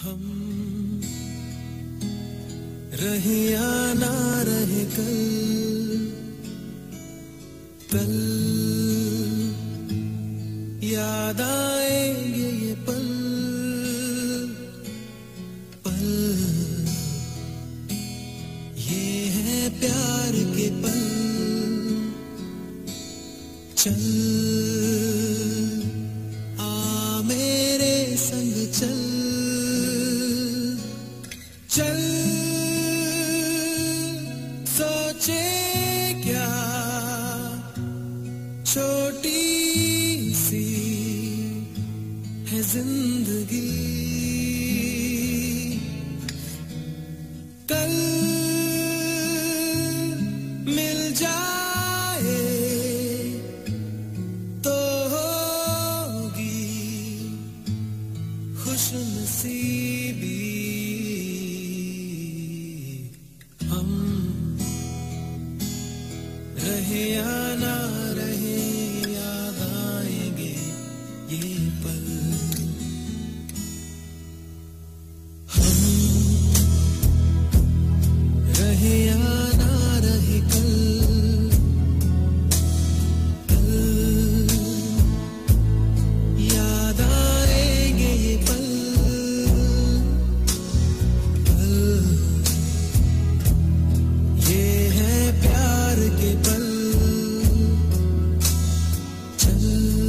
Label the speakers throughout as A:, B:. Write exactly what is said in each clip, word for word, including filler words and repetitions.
A: हम रहे या ना रहे कल, कल याद आएंगे ये पल, पल ये है प्यार के पल। चल आ मेरे संग चल, चल सोचे क्या छोटी सी है जिंदगी, कल मिल जाए तो होगी खुशनसीबी। हम रहे या ना रहे याद आएंगे ये पल। हम रहे या ना रहे कल, कल याद आएंगे ये पल, पल ये है प्यार के पल। चल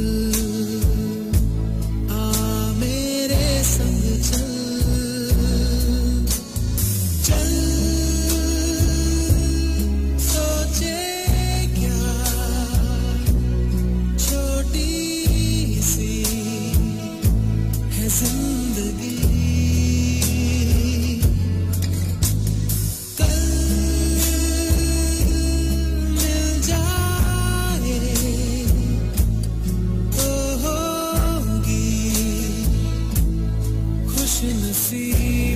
A: आ मेरे संग चल, चल सोचे क्या छोटी सी है जिंदगी, कल मिल जाए तो होगी खुशनसीबी।